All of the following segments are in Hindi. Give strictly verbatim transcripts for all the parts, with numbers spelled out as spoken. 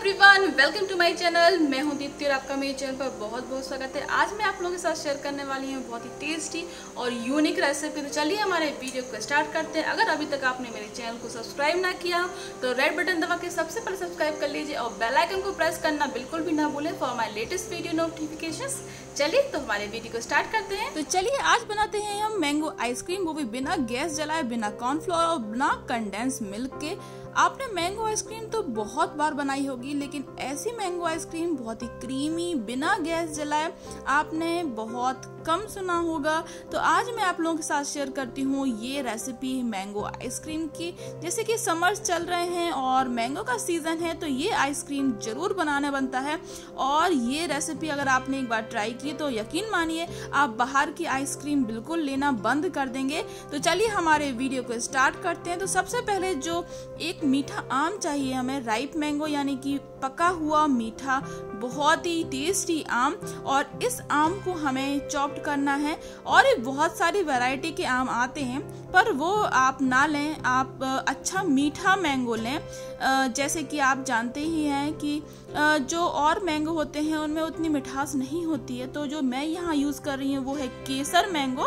Everyone, welcome to my channel. मैं हूं दीप्ति और आपका मेरे चैनल पर बहुत बहुत स्वागत है। आज मैं आप लोगों के साथ शेयर करने वाली हूं बहुत ही टेस्टी और यूनिक रेसिपी। तो चलिए हमारे वीडियो को स्टार्ट करते हैं। अगर अभी तक आपने मेरे चैनल को सब्सक्राइब ना किया हो तो रेड बटन दबा के सबसे पहले सब्सक्राइब कर लीजिए और बेल आइकन को प्रेस करना बिल्कुल भी ना भूलें for my latest video notifications. चलिए तो हमारे वीडियो को स्टार्ट करते हैं। तो चलिए आज बनाते हैं हम मैंगो आइसक्रीम, वो भी बिना गैस जलाए, बिना कॉर्नफ्लोर और बिना कंडेंस मिल्क के। आपने मैंगो आइसक्रीम तो बहुत बार बनाई होगी, लेकिन ऐसी मैंगो आइसक्रीम बहुत ही क्रीमी बिना गैस जलाए आपने बहुत कम सुना होगा। तो आज मैं आप लोगों के साथ शेयर करती हूँ ये रेसिपी मैंगो आइसक्रीम की। जैसे कि समर्स चल रहे हैं और मैंगो का सीजन है, तो ये आइसक्रीम जरूर बनाना बनता है। और ये रेसिपी अगर आपने एक बार ट्राई की तो यकीन मानिए आप बाहर की आइसक्रीम बिल्कुल लेना बंद कर देंगे। तो चलिए हमारे वीडियो को स्टार्ट करते हैं। तो सबसे पहले जो एक मीठा आम चाहिए हमें, राइप मैंगो यानी कि पका हुआ मीठा बहुत ही टेस्टी आम, और इस आम को हमें चॉप्ड करना है। और ये बहुत सारी वैरायटी के आम आते हैं, पर वो आप ना लें, आप अच्छा मीठा मैंगो लें। जैसे कि आप जानते ही हैं कि जो और मैंगो होते हैं उनमें उतनी मिठास नहीं होती है। तो जो मैं यहाँ यूज कर रही हूँ वो है केसर मैंगो।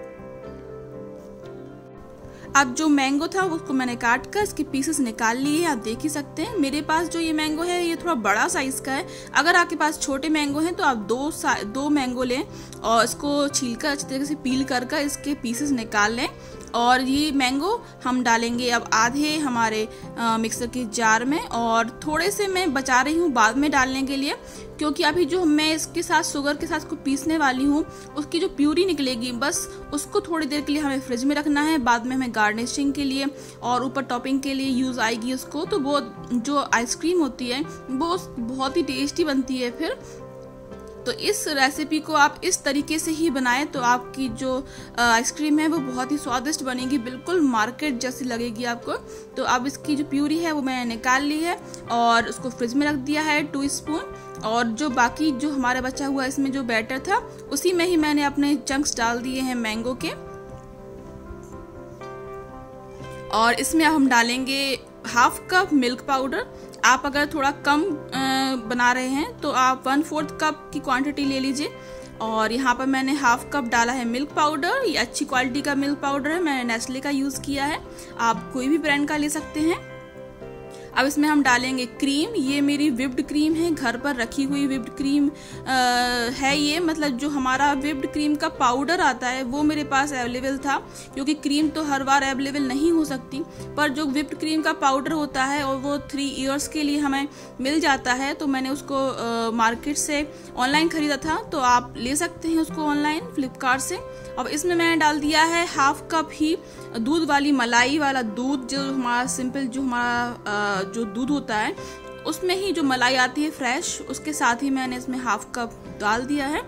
अब जो मैंगो था उसको मैंने काट कर इसके पीसेस निकाल लिए, आप देख ही सकते हैं। मेरे पास जो ये मैंगो है ये थोड़ा बड़ा साइज का है। अगर आपके पास छोटे मैंगो हैं तो आप दो दो मैंगो लें और इसको छीलकर अच्छी तरीके से पील कर कर इसके पीसेस निकाल लें। और ये मैंगो हम डालेंगे अब आधे हमारे आ, मिक्सर के जार में, और थोड़े से मैं बचा रही हूँ बाद में डालने के लिए, क्योंकि अभी जो मैं इसके साथ शुगर के साथ को पीसने वाली हूँ उसकी जो प्यूरी निकलेगी बस उसको थोड़ी देर के लिए हमें फ्रिज में रखना है। बाद में हमें गार्निशिंग के लिए और ऊपर टॉपिंग के लिए यूज आएगी उसको। तो वो जो आइसक्रीम होती है वो बहुत ही टेस्टी बनती है फिर। तो इस रेसिपी को आप इस तरीके से ही बनाएं तो आपकी जो आइसक्रीम है वो बहुत ही स्वादिष्ट बनेगी, बिल्कुल मार्केट जैसी लगेगी आपको। तो अब इसकी जो प्यूरी है वो मैंने निकाल ली है और उसको फ्रिज में रख दिया है टू स्पून। और जो बाकी जो हमारा बचा हुआ इसमें जो बैटर था उसी में ही मैंने अपने चंक्स डाल दिए हैं मैंगो के। और इसमें हम डालेंगे हाफ कप मिल्क पाउडर। आप अगर थोड़ा कम बना रहे हैं तो आप वन फोर्थ कप की क्वांटिटी ले लीजिए। और यहाँ पर मैंने हाफ कप डाला है मिल्क पाउडर। ये अच्छी क्वालिटी का मिल्क पाउडर है, मैंने नेस्ले का यूज किया है, आप कोई भी ब्रांड का ले सकते हैं। अब इसमें हम डालेंगे क्रीम। ये मेरी विप्ड क्रीम है, घर पर रखी हुई विप्ड क्रीम आ, है ये। मतलब जो हमारा विप्ड क्रीम का पाउडर आता है वो मेरे पास अवेलेबल था, क्योंकि क्रीम तो हर बार अवेलेबल नहीं हो सकती, पर जो विप्ड क्रीम का पाउडर होता है और वो थ्री इयर्स के लिए हमें मिल जाता है, तो मैंने उसको आ, मार्केट से ऑनलाइन खरीदा था। तो आप ले सकते हैं उसको ऑनलाइन फ्लिपकार्ट से। अब इसमें मैंने डाल दिया है हाफ कप ही दूध वाली मलाई वाला दूध, जो हमारा सिंपल जो हमारा जो दूध होता है उसमें ही जो मलाई आती है फ्रेश, उसके साथ ही मैंने इसमें हाफ कप डाल दिया है।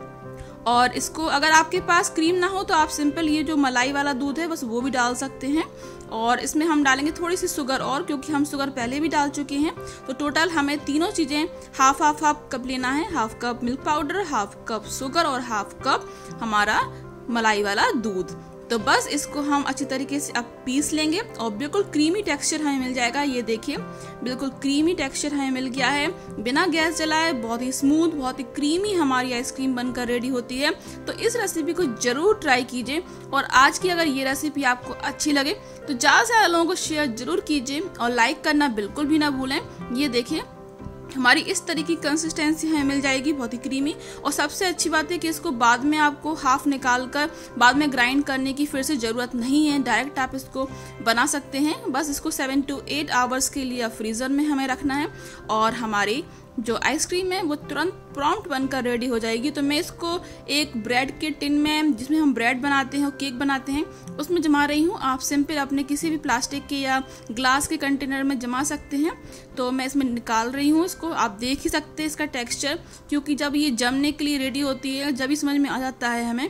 और इसको अगर आपके पास क्रीम ना हो तो आप सिंपल ये जो मलाई वाला दूध है बस वो भी डाल सकते हैं। और इसमें हम डालेंगे थोड़ी सी शुगर और, क्योंकि हम शुगर पहले भी डाल चुके हैं। तो टोटल हमें तीनों चीजें हाफ हाफ हाफ कप लेना है। Half cup milk powder, half cup sugar और हाफ कप हमारा मलाई वाला दूध। तो बस इसको हम अच्छी तरीके से अब पीस लेंगे और बिल्कुल क्रीमी टेक्सचर हमें मिल जाएगा। ये देखिए बिल्कुल क्रीमी टेक्सचर हमें मिल गया है, बिना गैस जलाए बहुत ही स्मूथ, बहुत ही क्रीमी हमारी आइसक्रीम बनकर रेडी होती है। तो इस रेसिपी को जरूर ट्राई कीजिए। और आज की अगर ये रेसिपी आपको अच्छी लगे तो ज़्यादा से ज़्यादा लोगों को शेयर जरूर कीजिए और लाइक करना बिल्कुल भी ना भूलें। ये देखिए हमारी इस तरह की कंसिस्टेंसी हमें मिल जाएगी, बहुत ही क्रीमी। और सबसे अच्छी बात है कि इसको बाद में आपको हाफ निकाल कर बाद में ग्राइंड करने की फिर से ज़रूरत नहीं है, डायरेक्ट आप इसको बना सकते हैं। बस इसको सेवन टू एट आवर्स के लिए फ्रीज़र में हमें रखना है और हमारी जो आइसक्रीम है वो तुरंत प्रॉम्प्ट बनकर रेडी हो जाएगी। तो मैं इसको एक ब्रेड के टिन में, जिसमें हम ब्रेड बनाते हैं और केक बनाते हैं, उसमें जमा रही हूँ। आप सिंपल अपने किसी भी प्लास्टिक के या ग्लास के कंटेनर में जमा सकते हैं। तो मैं इसमें निकाल रही हूँ इसको। आप देख ही सकते हैं इसका टेक्सचर, क्योंकि जब ये जमने के लिए रेडी होती है जब ही समझ में आ जाता है हमें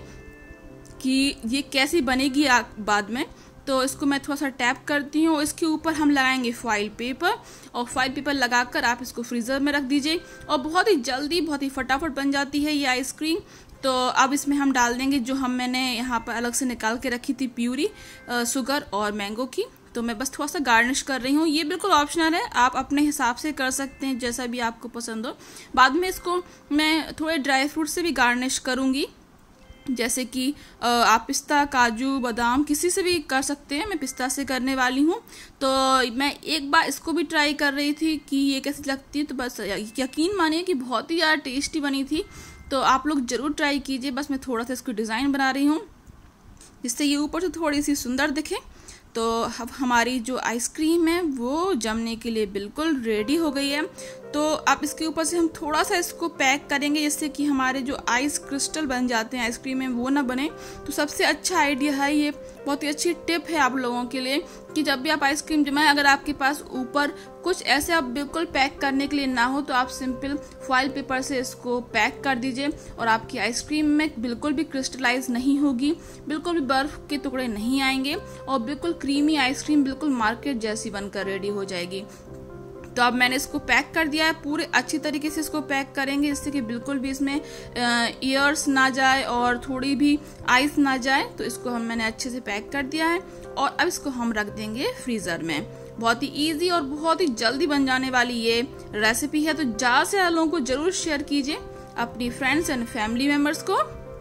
कि ये कैसी बनेगी बाद में। तो इसको मैं थोड़ा सा टैप करती हूँ। इसके ऊपर हम लगाएंगे फॉइल पेपर, और फॉइल पेपर लगाकर आप इसको फ्रीज़र में रख दीजिए और बहुत ही जल्दी, बहुत ही फटाफट बन जाती है ये आइसक्रीम। तो अब इसमें हम डाल देंगे जो हम मैंने यहाँ पर अलग से निकाल के रखी थी प्यूरी शुगर और मैंगो की। तो मैं बस थोड़ा सा गार्निश कर रही हूँ। ये बिल्कुल ऑप्शनल है, आप अपने हिसाब से कर सकते हैं जैसा भी आपको पसंद हो। बाद में इसको मैं थोड़े ड्राई फ्रूट से भी गार्निश करूँगी, जैसे कि आप पिस्ता, काजू, बादाम किसी से भी कर सकते हैं। मैं पिस्ता से करने वाली हूँ। तो मैं एक बार इसको भी ट्राई कर रही थी कि ये कैसी लगती है, तो बस यकीन मानिए कि बहुत ही ज़्यादा टेस्टी बनी थी। तो आप लोग ज़रूर ट्राई कीजिए। बस मैं थोड़ा सा इसको डिज़ाइन बना रही हूँ जिससे ये ऊपर से थोड़ी सी सुंदर दिखे। तो अब हमारी जो आइसक्रीम है वो जमने के लिए बिल्कुल रेडी हो गई है। तो अब इसके ऊपर से हम थोड़ा सा इसको पैक करेंगे जिससे कि हमारे जो आइस क्रिस्टल बन जाते हैं आइसक्रीम में वो ना बने। तो सबसे अच्छा आइडिया है, ये बहुत ही अच्छी टिप है आप लोगों के लिए कि जब भी आप आइसक्रीम जमाएं, अगर आपके पास ऊपर कुछ ऐसे आप बिल्कुल पैक करने के लिए ना हो तो आप सिंपल फॉइल पेपर से इसको पैक कर दीजिए और आपकी आइसक्रीम में बिल्कुल भी क्रिस्टलाइज नहीं होगी, बिल्कुल भी बर्फ के टुकड़े नहीं आएंगे और बिल्कुल क्रीमी आइसक्रीम बिल्कुल मार्केट जैसी बनकर रेडी हो जाएगी। तो अब मैंने इसको पैक कर दिया है, पूरे अच्छी तरीके से इसको पैक करेंगे जिससे कि बिल्कुल भी इसमें एयर्स ना जाए और थोड़ी भी आइस ना जाए। तो इसको हम मैंने अच्छे से पैक कर दिया है और अब इसको हम रख देंगे फ्रीजर में। बहुत ही इजी और बहुत ही जल्दी बन जाने वाली ये रेसिपी है। तो ज़्यादा से ज़्यादा लोगों को जरूर शेयर कीजिए, अपनी फ्रेंड्स एंड फैमिली मेम्बर्स को।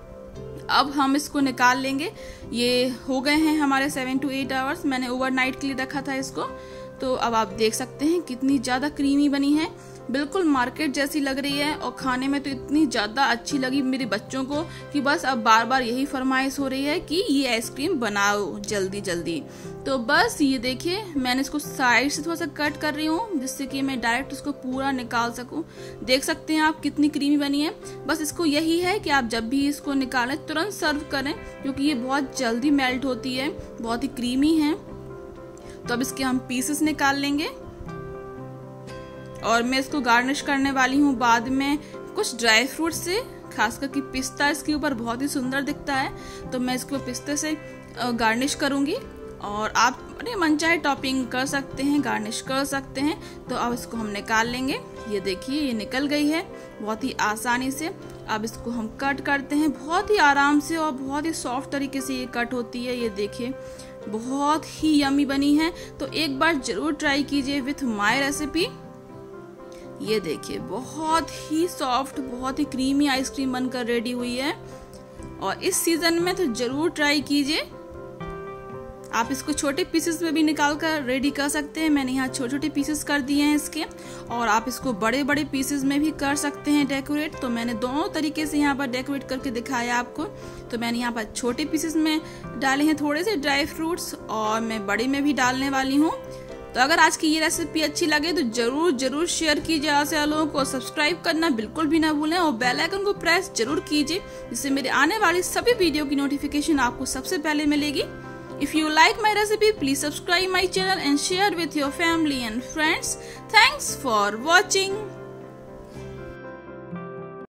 अब हम इसको निकाल लेंगे। ये हो गए हैं हमारे सेवन टू एट आवर्स, मैंने ओवरनाइट के लिए रखा था इसको। तो अब आप देख सकते हैं कितनी ज़्यादा क्रीमी बनी है, बिल्कुल मार्केट जैसी लग रही है और खाने में तो इतनी ज़्यादा अच्छी लगी मेरे बच्चों को कि बस अब बार बार यही फरमाइश हो रही है कि ये आइसक्रीम बनाओ जल्दी जल्दी। तो बस ये देखिए, मैंने इसको साइड से थोड़ा सा कट कर रही हूँ जिससे कि मैं डायरेक्ट उसको पूरा निकाल सकूँ। देख सकते हैं आप कितनी क्रीमी बनी है। बस इसको यही है कि आप जब भी इसको निकालें तुरंत सर्व करें क्योंकि ये बहुत जल्दी मेल्ट होती है, बहुत ही क्रीमी है। तो अब इसके हम पीसेस निकाल लेंगे और मैं इसको गार्निश करने वाली हूँ बाद में कुछ ड्राई फ्रूट से, खासकर कि पिस्ता इसके ऊपर बहुत ही सुंदर दिखता है। तो मैं इसको पिस्ते से गार्निश करूंगी और आप अपने मनचाहे टॉपिंग कर सकते हैं, गार्निश कर सकते हैं। तो अब इसको हम निकाल लेंगे। ये देखिए ये निकल गई है बहुत ही आसानी से। अब इसको हम कट करते हैं बहुत ही आराम से और बहुत ही सॉफ्ट तरीके से ये कट होती है। ये देखिए बहुत ही यमी बनी है। तो एक बार जरूर ट्राई कीजिए विथ माय रेसिपी। ये देखिए बहुत ही सॉफ्ट, बहुत ही क्रीमी आइसक्रीम बनकर रेडी हुई है और इस सीजन में तो जरूर ट्राई कीजिए। आप इसको छोटे पीसेस में भी निकाल कर रेडी कर सकते हैं। मैंने यहाँ छोटे छोटे पीसेस कर दिए हैं इसके, और आप इसको बड़े बड़े पीसेस में भी कर सकते हैं डेकोरेट। तो मैंने दोनों तरीके से यहाँ पर डेकोरेट करके दिखाया आपको। तो मैंने यहाँ पर छोटे पीसेस में डाले हैं थोड़े से ड्राई फ्रूट्स और मैं बड़े में भी डालने वाली हूँ। तो अगर आज की ये रेसिपी अच्छी लगे तो जरूर जरूर शेयर कीजिए, आसे लोगों को सब्सक्राइब करना बिल्कुल भी ना भूलें और बेल आइकन को प्रेस जरूर कीजिए जिससे मेरे आने वाली सभी वीडियो की नोटिफिकेशन आपको सबसे पहले मिलेगी। If you like my recipe, please subscribe my channel and share with your family and friends. Thanks for watching.